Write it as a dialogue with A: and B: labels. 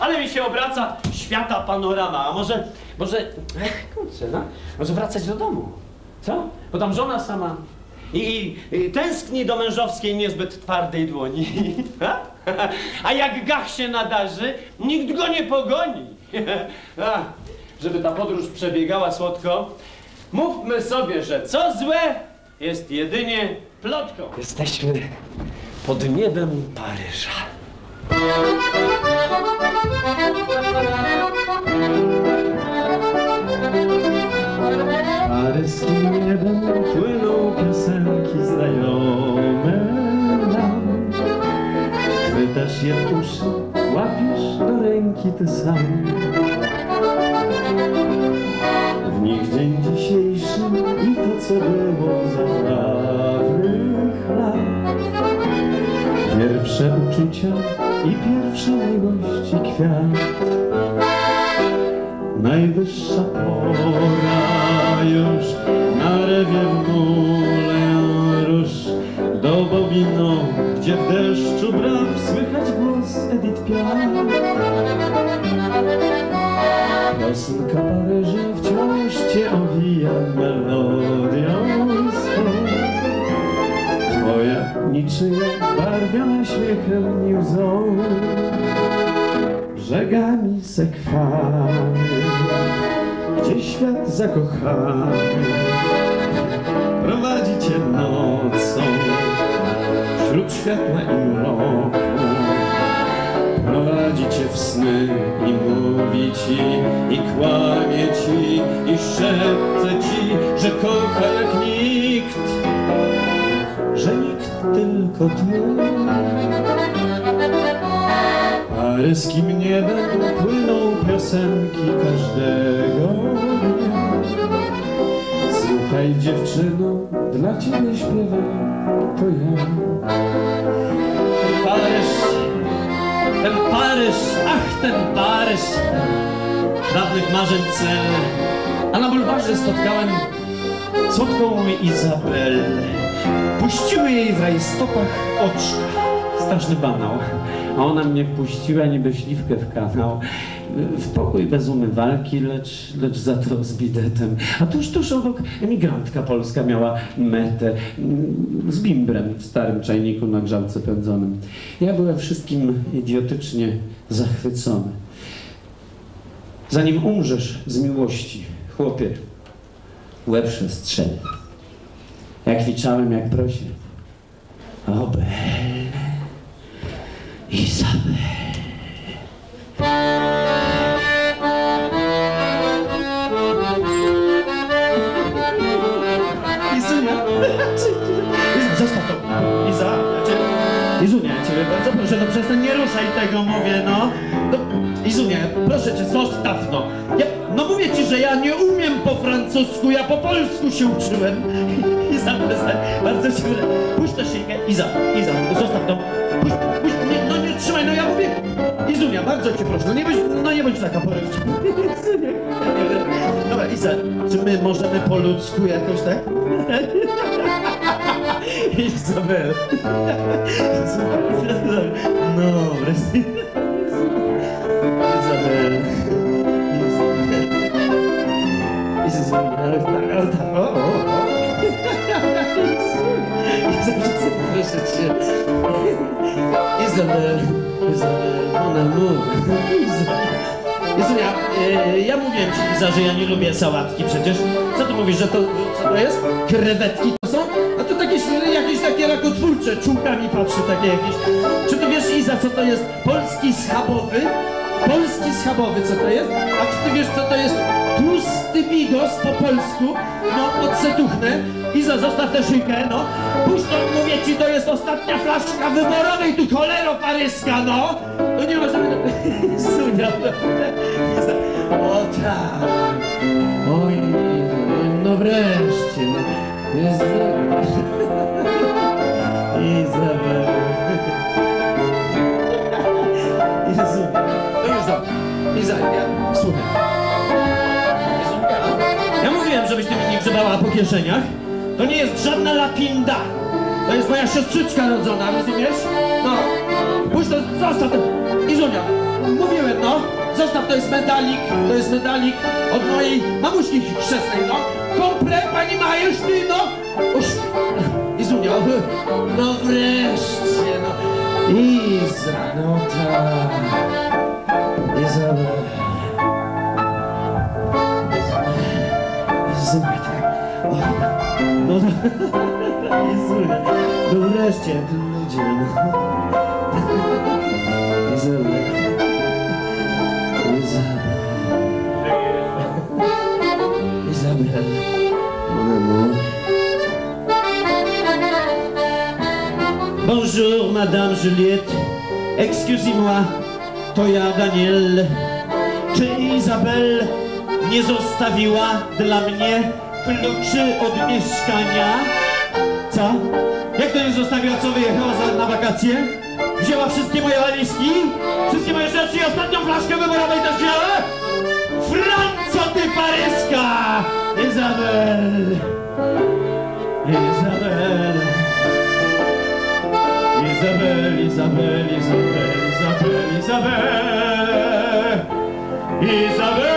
A: ale mi się obraca świata panorama. A może, kurczę, no, może wracać do domu, co? Bo tam żona sama i tęskni do mężowskiej niezbyt twardej dłoni. A jak gach się nadarzy, nikt go nie pogoni. Żeby ta podróż przebiegała słodko, mówmy sobie, że co złe jest jedynie plotką. Jesteśmy pod niebem Paryża.
B: Paryskim niebem płyną piosenki znajome nam. Chwytasz je w uszy, łapiesz do ręki ty sam. W nich dzień dzisiejszy i to, co było za dawnych lat. Pierwsze uczucia i pierwsze miłości kwiat. Najwyższa pora już na rewie w Moulin Rouge do Bobino, gdzie w deszczu braw słychać głos Edith Piaf. Piosenka Paryża wciąż cię owija melodią swą. Twoja niczyja barwiona śmiechem i łzą. Brzegami Sekwany, gdzie świat zakochany prowadzi cię nocą wśród światła i mroku. Prowadzi cię w sny i mówi ci, i kłamie ci, i szepce ci, że kocha jak nikt, że nikt tylko ty. Paryskim niebem płyną piosenki każdego dnia. Słuchaj dziewczyno, dla ciebie śpiewam, to ja.
A: Ten Paryż, ach ten Paryż, dawnych marzeń cel. A na bulwarze spotkałem słodką Izabel. Puściły jej w rajstopach oczka. Straszny banał. A ona mnie wpuściła niby śliwkę w kanał. W pokój bez umywalki, lecz za to z bidetem. A tuż obok emigrantka polska miała metę z bimbrem w starym czajniku na grzałce pędzonym. Ja byłem wszystkim idiotycznie zachwycony. Zanim umrzesz z miłości, chłopie, łeb przestrzeli. Ja kwiczałem jak prosie. O Belle, Izabel. Izunia, zostaw to. Izunia, ja ciebie bardzo proszę, no przestań, nie ruszaj tego, mówię, no. Izunia, proszę cię, zostaw, no. No mówię ci, że ja nie umiem po francusku, ja po polsku się uczyłem. Iza, przestań, bardzo cię proszę. Puść tę szyjkę, Iza, zostaw to. Puść, no nie trzymaj, no ja mówię. Izunia, bardzo cię proszę, no nie bądź taka porywcza. Dobra, Iza, czy my możemy po ludzku jakoś, tak? Izabel. No, wreszcie. Izabel. Proszę cię. Izabel, mon amour. Izunia, ja mówiłem ci, Iza, że ja nie lubię sałatki przecież. Co ty mówisz, że to, co to jest? Krewetki to są? A to jakieś takie rakotwórcze, czułkami patrzy takie jakieś. Czy ty wiesz, Iza, co to jest polski schabowy? Polski schabowy, co to jest? A czy ty wiesz, co to jest tłusty bigos po polsku? No, odsetuchne. Iza, zostaw tę szyjkę, no. Puść to, mówię ci, to jest ostatnia flaszka wyborowej, tu cholero paryska, no. No nie ma żadnego... Sunia, Iza. O tak. Oj, no wreszcie, no. Izabel. Jezu. No już dobrze. Iza, słuchaj. Ja mówiłem, żebyś ty mi nie grzebała po kieszeniach. To nie jest żadna lapinda. To jest moja siostrzyczka rodzona, rozumiesz? No. Puść to, zostaw to. Izunia, mówiłem, no, zostaw, to jest medalik od mojej mamuśki chrzestnej, no. Komple, pani ma już ty, no. Uż, Izunia, no wreszcie, no. Iza, no tak. Izabel. Izunia, tak. No, Izunia, no wreszcie, jak ludzie, no. Izabel. Isabelle, mon amour. Bonjour, Madame Juliette. Excusez-moi, to ja, Daniel. Czy Izabel nie zostawiła dla mnie kluczy od mieszkania? Co? Jak to nie zostawiła? Co, wyjechała na wakacje? Wzięła wszystkie moje walizki? Wszystkie moje rzeczy i ostatnią flaszkę wyborowej też wzięła? Franco, ty paryska! Izabel! Izabel! Izabel, Izabel, Izabel, Izabel, Izabel! Izabel!